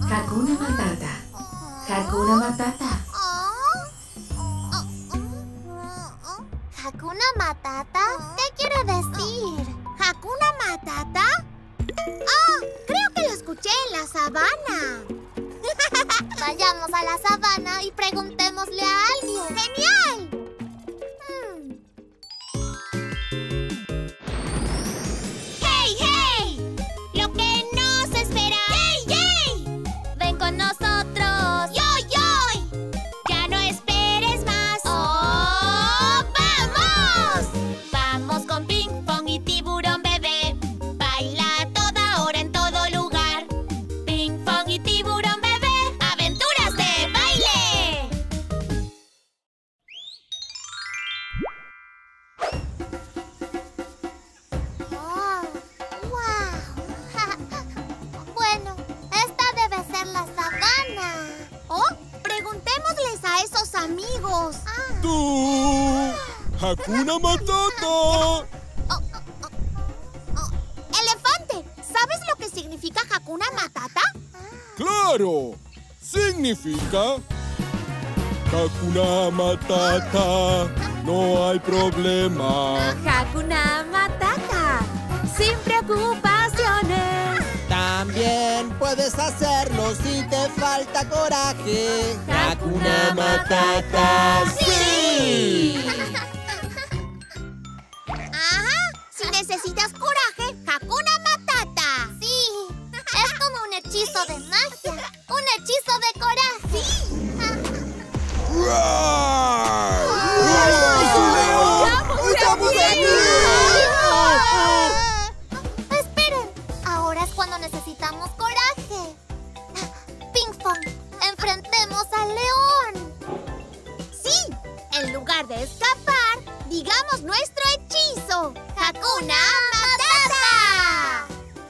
Hakuna Matata. Hakuna Matata. ¿Hakuna Matata? ¿Qué quiere decir? ¿Hakuna Matata? ¡Ah! Creo que lo escuché en la sabana. Vayamos a la sabana y preguntémosle a alguien. ¡Genial! ¡Hey, hey! ¡Lo que nos espera! ¡Yay, yay! ¡Ven con nosotros! ¡Yoy, yoy! ¡Ya no esperes más! ¡Oh! ¡Vamos! Vamos con Ping Pong y Tiburón Bebé. Baila a toda hora en todo lugar. Ping Pong y Tiburón Bebé. ¡Aventuras de baile! ¡Oh! ¡Wow! Bueno, esta debe ser la sabana. ¡Oh! Preguntémosles a esos amigos. ¡Tú! ¡Hakuna Matata! ¡Elefante! ¿Sabes lo que significa Hakuna Matata? ¡Claro! Significa Hakuna Matata, no hay problema. Hakuna Matata, sin preocupaciones. También puedes hacerlo si te falta coraje. Hakuna Matata, ¡sí! ¡Ajá! Si necesitas coraje, Hakuna Matata. ¡Sí! Es como un hechizo de magia. ¡Un hechizo de coraje! ¡Sí! ¡Estamos aquí! Esperen, ahora es cuando necesitamos coraje. Ping Pong, enfrentemos al león. Sí, en lugar de escapar, digamos nuestro hechizo. ¡Hakuna Matata!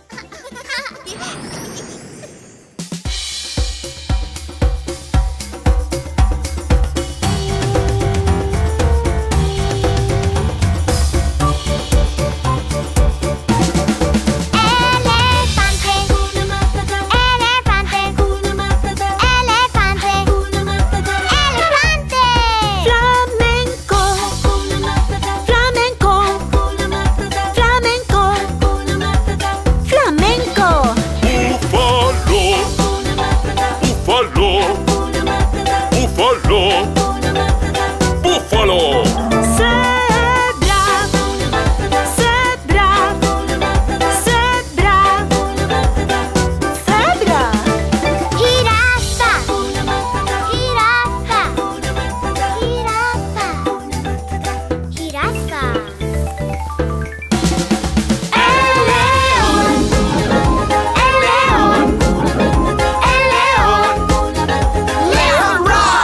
¡Búfalo! Cebra, cebra, cebra, cebra. Jirafa, jirafa, jirafa, jirafa. El león, el león, el león, león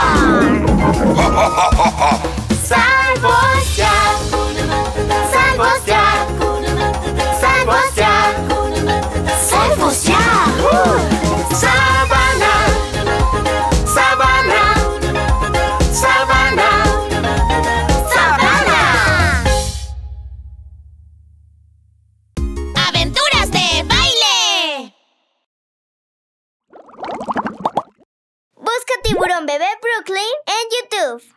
roar. Salvos ya, salvos ya, salvos ya, salvos ya. Sabana, sabana, sabana, sabana. ¡Aventuras de baile! Busca Tiburón Bebé Brooklyn en YouTube.